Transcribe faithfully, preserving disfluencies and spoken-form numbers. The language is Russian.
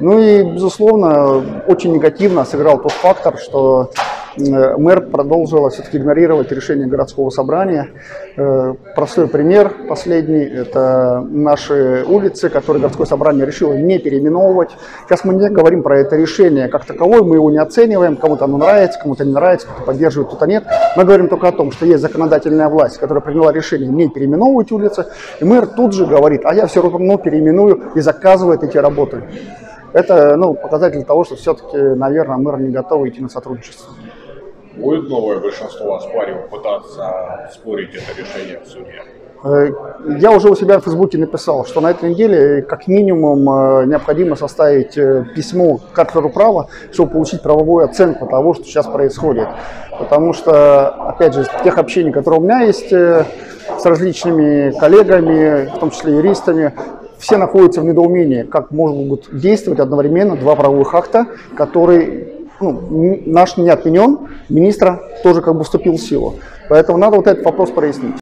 Ну и, безусловно, очень негативно сыграл тот фактор, что мэр продолжила все-таки игнорировать решение городского собрания. Простой пример последний – это наши улицы, которые городское собрание решило не переименовывать. Сейчас мы не говорим про это решение как таковое, мы его не оцениваем, кому-то оно нравится, кому-то не нравится, кто-то поддерживает, кто-то нет. Мы говорим только о том, что есть законодательная власть, которая приняла решение не переименовывать улицы, и мэр тут же говорит, а я все равно переименую, и заказывает эти работы. Это ну, показатель того, что все-таки, наверное, мэр не готов идти на сотрудничество. Будет новое большинство оспаривать, пытаться спорить это решение в суде? Я уже у себя в Фейсбуке написал, что на этой неделе как минимум необходимо составить письмо к кафедру права, чтобы получить правовую оценку того, что сейчас происходит. Потому что, опять же, тех общений, которые у меня есть с различными коллегами, в том числе юристами, все находятся в недоумении, как могут действовать одновременно два правовых акта, которые... Ну, наш не отменен, министра тоже как бы вступил в силу. Поэтому надо вот этот вопрос прояснить.